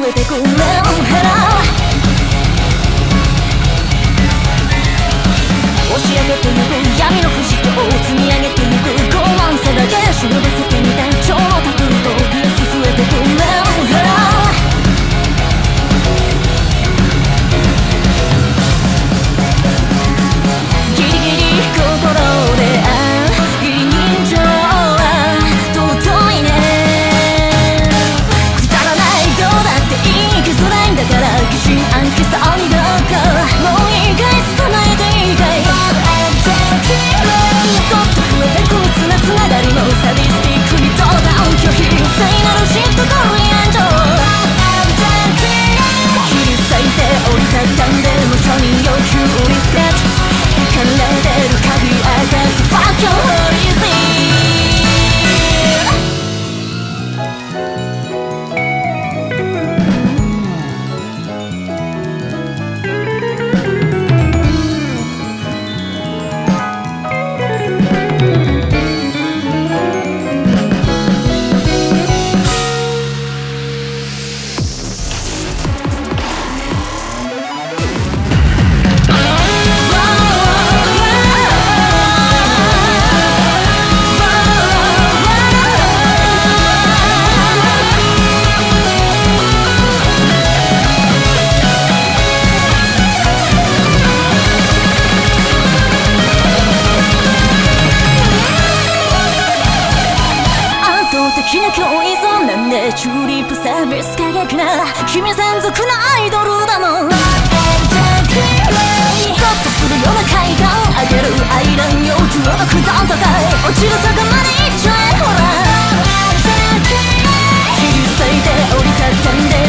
増えてくメロンヘラ押し上げてゆく闇の不死鳥を積み上げてゆく傲慢さだけ忍ばせてみた蝶のタトゥーと増えてくメロンヘラギリギリ心でいい人情は尊いねくだらないどうだっていい削らいんだから疑心暗鬼さにどうかもういいかい捕まえていいかいそっと増えてくつなつながりのサディスティックにどうだ拒否聖なる嫉妬と恋愛情切り裂いて折りたたんで無承認要求リスケット奏でる鍵明かす Fuck your holy チューリップサービス過激な君専属のアイドルだもんゾッとするような階段上げる愛恋要求の九段高い落ちる坂まで行っちゃえほら切り裂いて折りたたんで